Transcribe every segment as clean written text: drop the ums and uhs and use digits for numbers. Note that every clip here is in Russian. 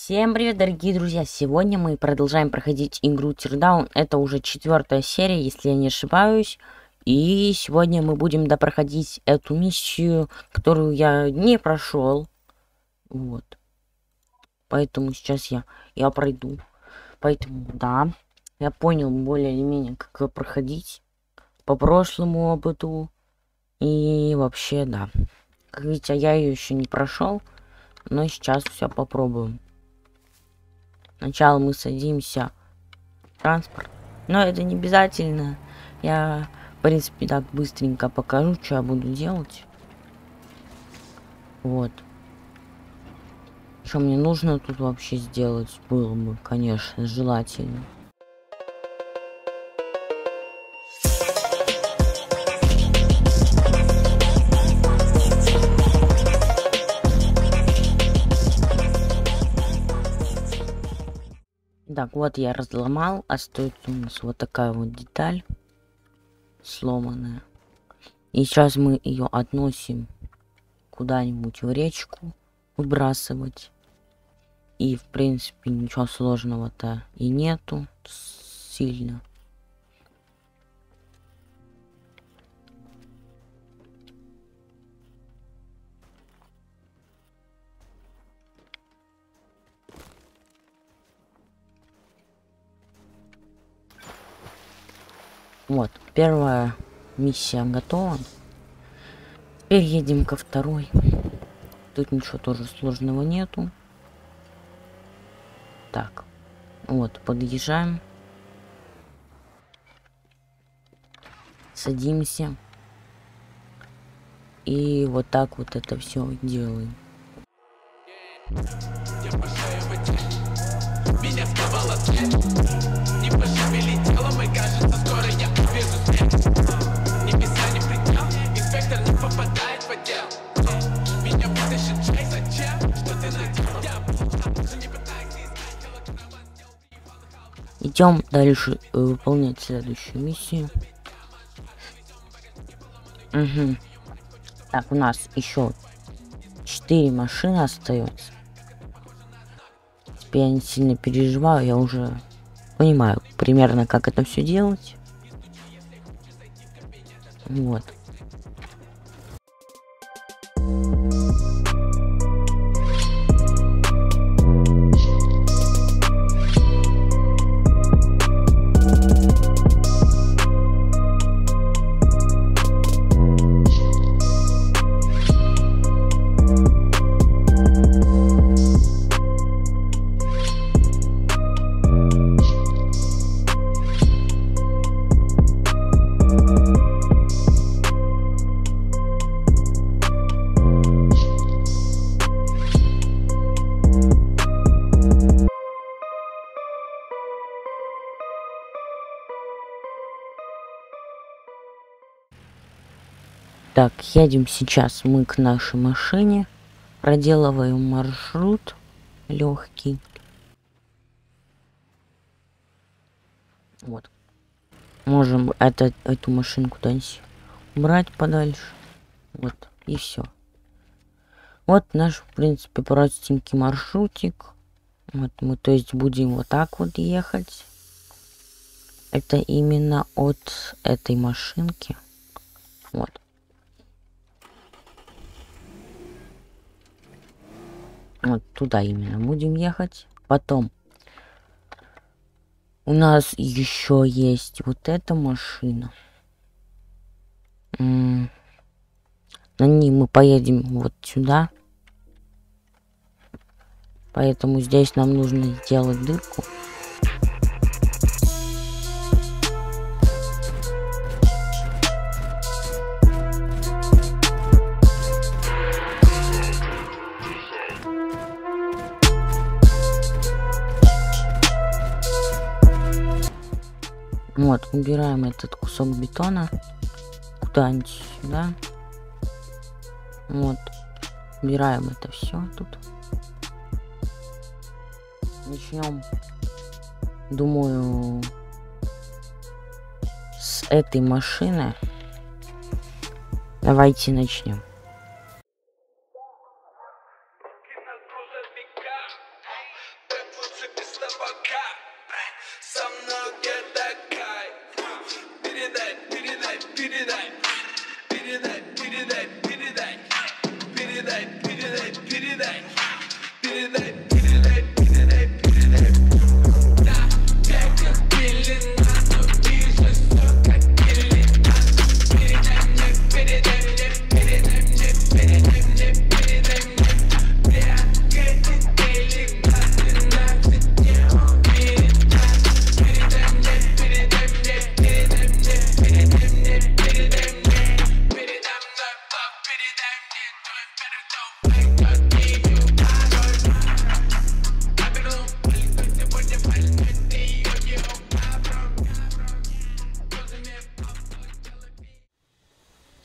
Всем привет, дорогие друзья! Сегодня мы продолжаем проходить игру Teardown. Это уже 4-я серия, если я не ошибаюсь. И сегодня мы будем допроходить эту миссию, которую я не прошел. Вот. Поэтому сейчас я пройду. Поэтому, да, я понял более или менее, как ее проходить по прошлому опыту. И вообще, да. Как видите, я ее еще не прошел, но сейчас все попробуем. Сначала мы садимся в транспорт, но это не обязательно. Я, в принципе, так быстренько покажу, что я буду делать. Вот. Что мне нужно тут вообще сделать, было бы, конечно, желательно. Так, вот я разломал, остается у нас вот такая вот деталь сломанная. И сейчас мы ее относим куда-нибудь в речку, выбрасывать. И в принципе ничего сложного-то и нету сильно. Вот, первая миссия готова. Теперь едем ко второй. Тут ничего тоже сложного нету. Так, вот, подъезжаем. Садимся. И вот так вот это все делаем. Меня сковала цвет. Не пошевели телом, и кажется, скоро я увижу свет. Небеса не предел, инспектор не попадает в отдел. Меня вытащит чай, зачем? Что ты наделал? Не пытайся искать килограмма. Идем дальше выполнять следующую миссию. Угу. Так, у нас еще 4 машины остается. Я не сильно переживаю, я уже понимаю примерно, как это все делать. Вот. Так, едем сейчас мы к нашей машине, проделываем маршрут легкий. Вот. Можем эту машину куда-нибудь убрать подальше. Вот, и все. Вот наш, в принципе, простенький маршрутик. Вот мы, то есть, будем вот так вот ехать. Это именно от этой машинки. Вот. Вот туда именно будем ехать. Потом у нас еще есть вот эта машина. На ней мы поедем вот сюда. Поэтому здесь нам нужно сделать дырку. Вот, убираем этот кусок бетона куда-нибудь сюда. Вот, убираем это все тут. Начнем, думаю, с этой машины. Давайте начнем.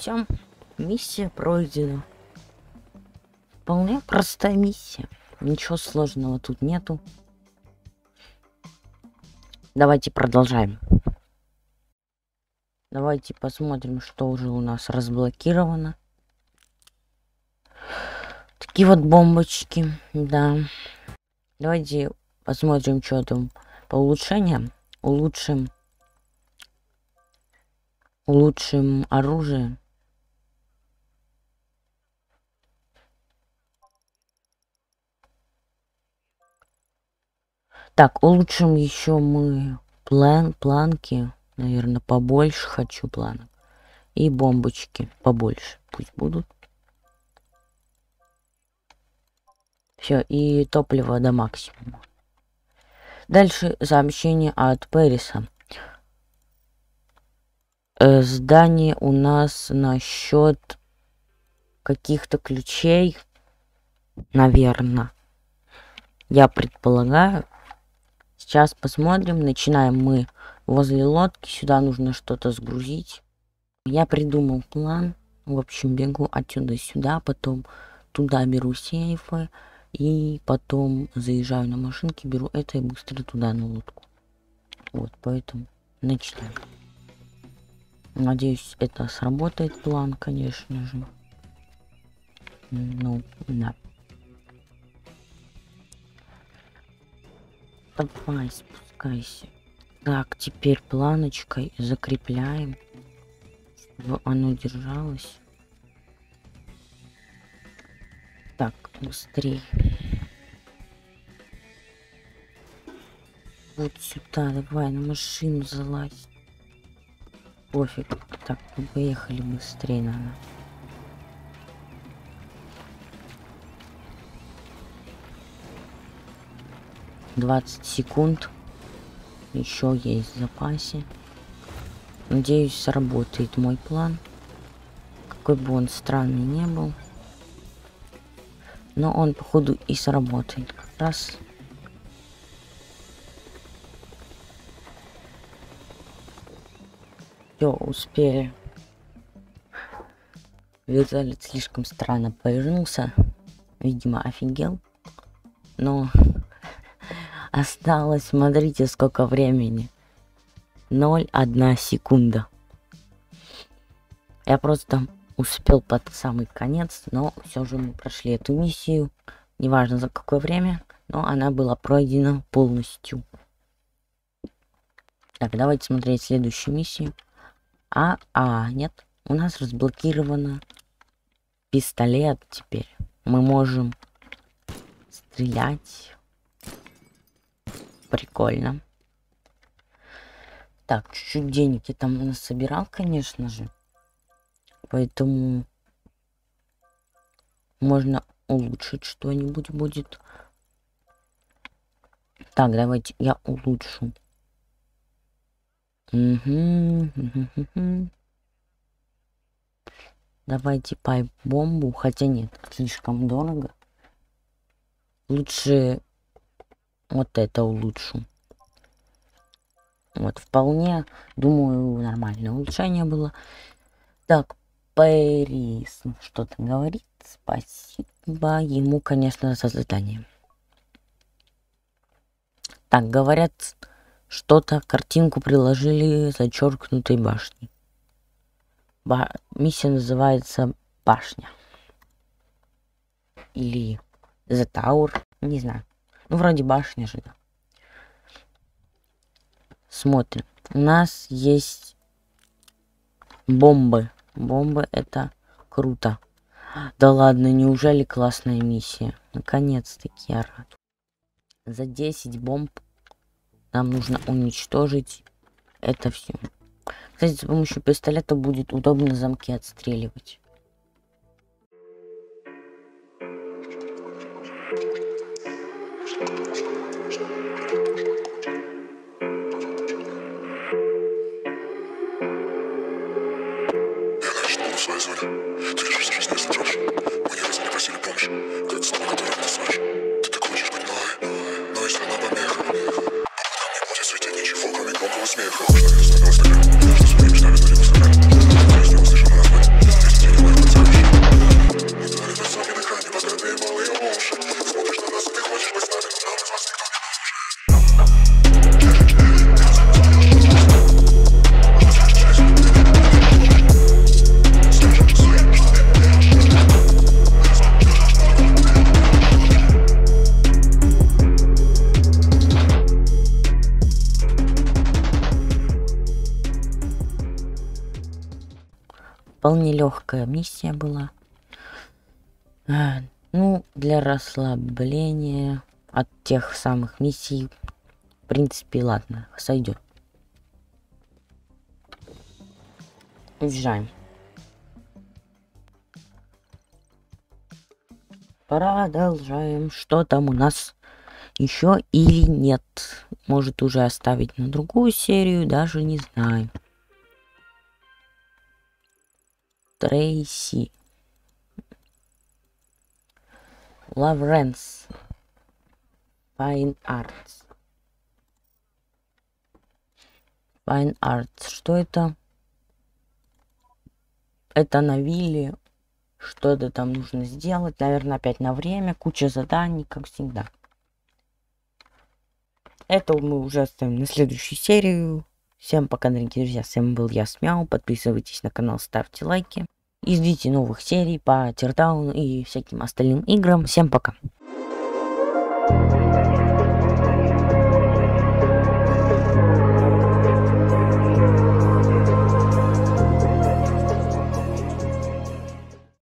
все. Миссия пройдена. Вполне простая миссия. Ничего сложного тут нету. Давайте продолжаем. Давайте посмотрим, что уже у нас разблокировано. Такие вот бомбочки, да. Давайте посмотрим, что там по улучшениям. Улучшим оружие. Так, улучшим еще мы планки. Наверное, побольше хочу планок. И бомбочки побольше пусть будут. Все, и топливо до максимума. Дальше сообщение от Пэриса. Здание у нас насчет каких-то ключей, наверное. Я предполагаю. Сейчас посмотрим. Начинаем мы возле лодки. Сюда нужно что-то сгрузить. Я придумал план. В общем, бегу отсюда сюда, потом туда беру сейфы. И потом заезжаю на машинке, беру это и быстро туда на лодку. Вот, поэтому начинаем. Надеюсь, это сработает план, конечно же. Ну, да. Давай, спускайся. Так, теперь планочкой закрепляем, чтобы оно держалось. Так, быстрее. Вот сюда, давай, на машину залазь. Пофиг. Так, мы поехали быстрее, надо. «20 секунд. Еще есть в запасе. Надеюсь, сработает мой план. Какой бы он странный не был. Но он, походу, и сработает. Как раз. Все, успели. Вертолет слишком странно повернулся. Видимо, офигел. Но осталось, смотрите, сколько времени. 0,1 секунда. Я просто успел под самый конец, но все же мы прошли эту миссию. Неважно за какое время, но она была пройдена полностью. Так, давайте смотреть следующую миссию. Нет, у нас разблокировано пистолет теперь. Мы можем стрелять. Прикольно. Так, чуть-чуть денег я там насобирал, конечно же. Поэтому можно улучшить что-нибудь будет. Так, давайте я улучшу. Давайте пайп-бомбу. Хотя нет, слишком дорого. Лучше вот это улучшу. Вот, вполне, думаю, нормальное улучшение было. Так, Пэрис что-то говорит. Спасибо ему, конечно, за задание. Так, говорят, что-то, картинку приложили зачеркнутой башни. Миссия называется Башня. Или The Tower, не знаю. Ну, вроде башня же, да. Смотрим. У нас есть бомбы. Бомбы — это круто. Да ладно, неужели классная миссия? Наконец-таки я рад. За 10 бомб нам нужно уничтожить это все. Кстати, с помощью пистолета будет удобно замки отстреливать. Вполне легкая миссия была. Ну, для расслабления от тех самых миссий, в принципе, ладно, сойдет. Уезжаем. Продолжаем. Что там у нас еще или нет? Может уже оставить на другую серию, даже не знаю. Трейси. Лавренс. Fine Arts. Fine Arts. Что это? Это на вилле. Что-то там нужно сделать. Наверное, опять на время. Куча заданий, как всегда. Это мы уже оставим на следующую серию. Всем пока, дорогие друзья. С вами был я, Смяу. Подписывайтесь на канал, ставьте лайки. И ждите новых серий по Тирдауну и всяким остальным играм. Всем пока.